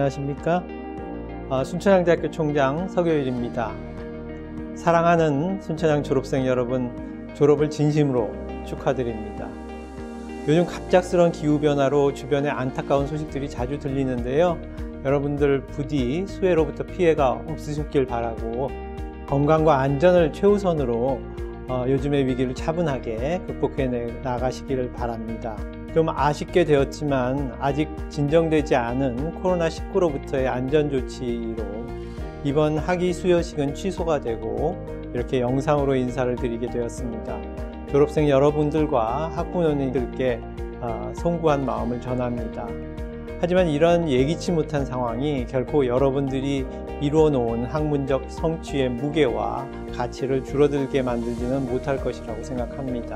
안녕하십니까? 순천향대학교 총장 서교일입니다. 사랑하는 순천향 졸업생 여러분, 졸업을 진심으로 축하드립니다. 요즘 갑작스러운 기후변화로 주변에 안타까운 소식들이 자주 들리는데요. 여러분들 부디 수해로부터 피해가 없으셨길 바라고 건강과 안전을 최우선으로 요즘의 위기를 차분하게 극복해 나가시기를 바랍니다. 좀 아쉽게 되었지만 아직 진정되지 않은 코로나19로부터의 안전조치로 이번 학위 수여식은 취소가 되고 이렇게 영상으로 인사를 드리게 되었습니다. 졸업생 여러분들과 학부모님들께 송구한 마음을 전합니다. 하지만 이런 예기치 못한 상황이 결코 여러분들이 이루어 놓은 학문적 성취의 무게와 가치를 줄어들게 만들지는 못할 것이라고 생각합니다.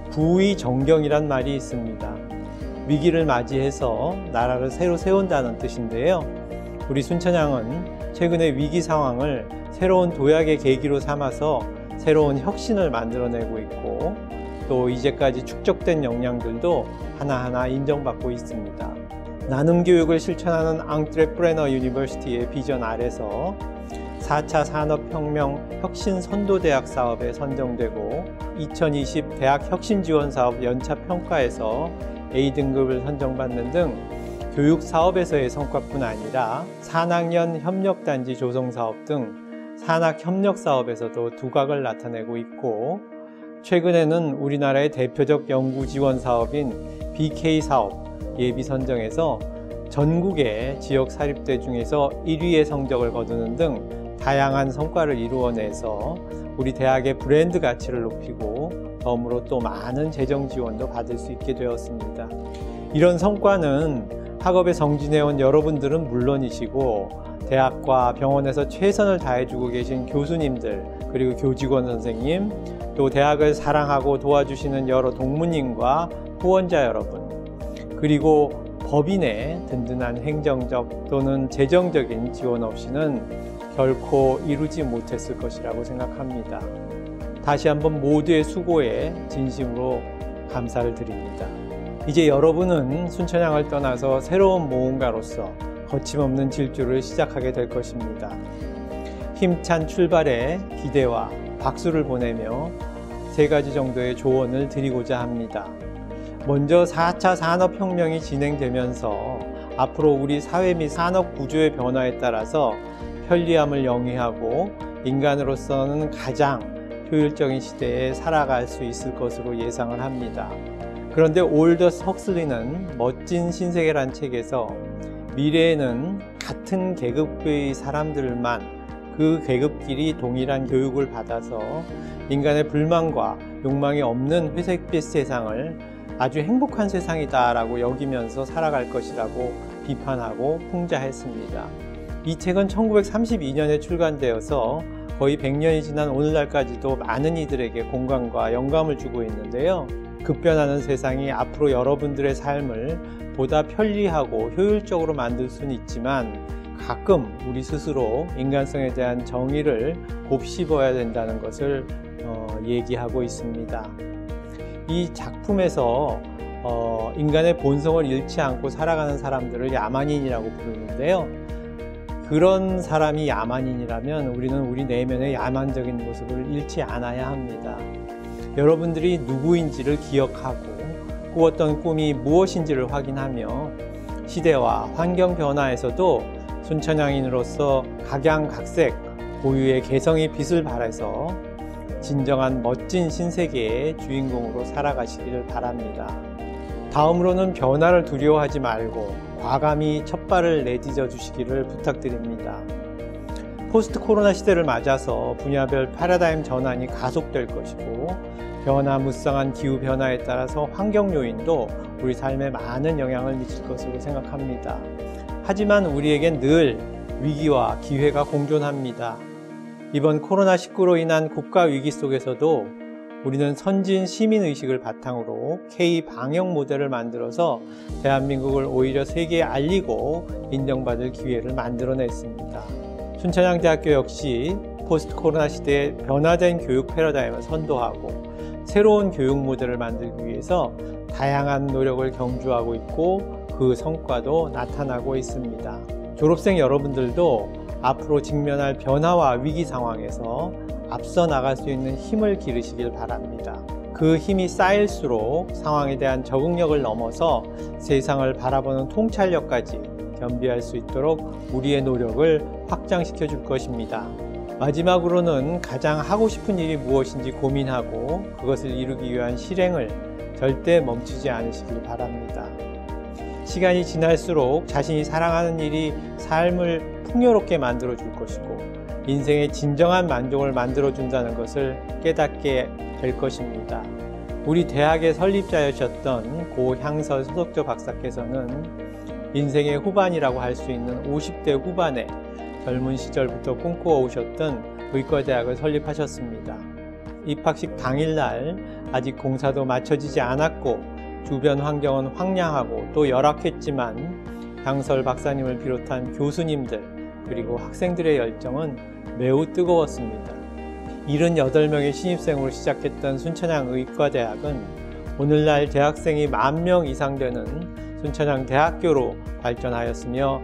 부의정경이란 말이 있습니다. 위기를 맞이해서 나라를 새로 세운다는 뜻인데요. 우리 순천향은 최근의 위기 상황을 새로운 도약의 계기로 삼아서 새로운 혁신을 만들어내고 있고 또 이제까지 축적된 역량들도 하나하나 인정받고 있습니다. 나눔교육을 실천하는 앙트레프레너 유니버시티의 비전 아래서 4차 산업혁명 혁신선도대학 사업에 선정되고 2020 대학 혁신지원사업 연차평가에서 A등급을 선정받는 등 교육사업에서의 성과뿐 아니라 산학연 협력단지 조성사업 등 산학협력사업에서도 두각을 나타내고 있고 최근에는 우리나라의 대표적 연구지원사업인 BK사업 예비선정에서 전국의 지역사립대 중에서 1위의 성적을 거두는 등 다양한 성과를 이루어내서 우리 대학의 브랜드 가치를 높이고 덤으로 또 많은 재정 지원도 받을 수 있게 되었습니다. 이런 성과는 학업에 정진해온 여러분들은 물론이시고 대학과 병원에서 최선을 다해주고 계신 교수님들 그리고 교직원 선생님 또 대학을 사랑하고 도와주시는 여러 동문님과 후원자 여러분 그리고 법인의 든든한 행정적 또는 재정적인 지원 없이는 결코 이루지 못했을 것이라고 생각합니다. 다시 한번 모두의 수고에 진심으로 감사를 드립니다. 이제 여러분은 순천향을 떠나서 새로운 모험가로서 거침없는 질주를 시작하게 될 것입니다. 힘찬 출발에 기대와 박수를 보내며 3가지 정도의 조언을 드리고자 합니다. 먼저 4차 산업혁명이 진행되면서 앞으로 우리 사회 및 산업 구조의 변화에 따라서 편리함을 영위하고 인간으로서는 가장 효율적인 시대에 살아갈 수 있을 것으로 예상을 합니다. 그런데 올더스 헉슬리는 멋진 신세계란 책에서 미래에는 같은 계급의 사람들만 그 계급끼리 동일한 교육을 받아서 인간의 불만과 욕망이 없는 회색빛 세상을 아주 행복한 세상이다 라고 여기면서 살아갈 것이라고 비판하고 풍자했습니다. 이 책은 1932년에 출간되어서 거의 100년이 지난 오늘날까지도 많은 이들에게 공감과 영감을 주고 있는데요. 급변하는 세상이 앞으로 여러분들의 삶을 보다 편리하고 효율적으로 만들 수는 있지만 가끔 우리 스스로 인간성에 대한 정의를 곱씹어야 된다는 것을 얘기하고 있습니다. 이 작품에서 인간의 본성을 잃지 않고 살아가는 사람들을 야만인이라고 부르는데요. 그런 사람이 야만인이라면 우리는 우리 내면의 야만적인 모습을 잃지 않아야 합니다. 여러분들이 누구인지를 기억하고 꾸었던 꿈이 무엇인지를 확인하며 시대와 환경 변화에서도 순천향인으로서 각양각색 고유의 개성의 빛을 발해서 진정한 멋진 신세계의 주인공으로 살아가시기를 바랍니다. 다음으로는 변화를 두려워하지 말고 과감히 첫발을 내딛어 주시기를 부탁드립니다. 포스트 코로나 시대를 맞아서 분야별 패러다임 전환이 가속될 것이고 변화무쌍한 기후변화에 따라서 환경 요인도 우리 삶에 많은 영향을 미칠 것으로 생각합니다. 하지만 우리에겐 늘 위기와 기회가 공존합니다. 이번 코로나19로 인한 국가위기 속에서도 우리는 선진 시민의식을 바탕으로 K-방역 모델을 만들어서 대한민국을 오히려 세계에 알리고 인정받을 기회를 만들어냈습니다. 순천향대학교 역시 포스트 코로나 시대의 변화된 교육 패러다임을 선도하고 새로운 교육 모델을 만들기 위해서 다양한 노력을 경주하고 있고 그 성과도 나타나고 있습니다. 졸업생 여러분들도 앞으로 직면할 변화와 위기 상황에서 앞서 나갈 수 있는 힘을 기르시길 바랍니다. 그 힘이 쌓일수록 상황에 대한 적응력을 넘어서 세상을 바라보는 통찰력까지 겸비할 수 있도록 우리의 노력을 확장시켜 줄 것입니다. 마지막으로는 가장 하고 싶은 일이 무엇인지 고민하고 그것을 이루기 위한 실행을 절대 멈추지 않으시길 바랍니다. 시간이 지날수록 자신이 사랑하는 일이 삶을 풍요롭게 만들어 줄 것이고 인생의 진정한 만족을 만들어 준다는 것을 깨닫게 될 것입니다. 우리 대학의 설립자이셨던 고 향설 소석조 박사께서는 인생의 후반이라고 할 수 있는 50대 후반에 젊은 시절부터 꿈꾸어 오셨던 의과대학을 설립하셨습니다. 입학식 당일날 아직 공사도 마쳐지지 않았고 주변 환경은 황량하고 또 열악했지만 향설 박사님을 비롯한 교수님들 그리고 학생들의 열정은 매우 뜨거웠습니다. 78명의 신입생으로 시작했던 순천향 의과대학은 오늘날 대학생이 10,000명 이상 되는 순천향 대학교로 발전하였으며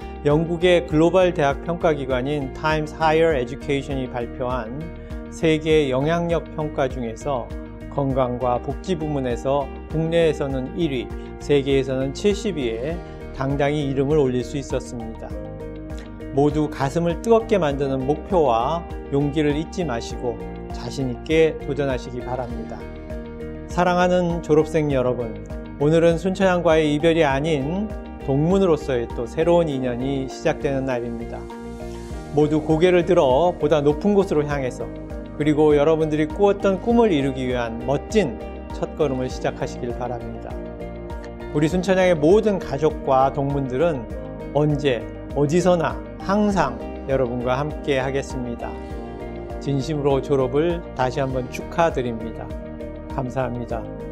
영국의 글로벌 대학 평가기관인 Times Higher Education이 발표한 세계 영향력 평가 중에서 건강과 복지 부문에서 국내에서는 1위, 세계에서는 70위에 당당히 이름을 올릴 수 있었습니다. 모두 가슴을 뜨겁게 만드는 목표와 용기를 잊지 마시고 자신 있게 도전하시기 바랍니다. 사랑하는 졸업생 여러분, 오늘은 순천향과의 이별이 아닌 동문으로서의 또 새로운 인연이 시작되는 날입니다. 모두 고개를 들어 보다 높은 곳으로 향해서 그리고 여러분들이 꾸었던 꿈을 이루기 위한 멋진 첫걸음을 시작하시길 바랍니다. 우리 순천향의 모든 가족과 동문들은 언제 어디서나 항상 여러분과 함께 하겠습니다. 진심으로 졸업을 다시 한번 축하드립니다. 감사합니다.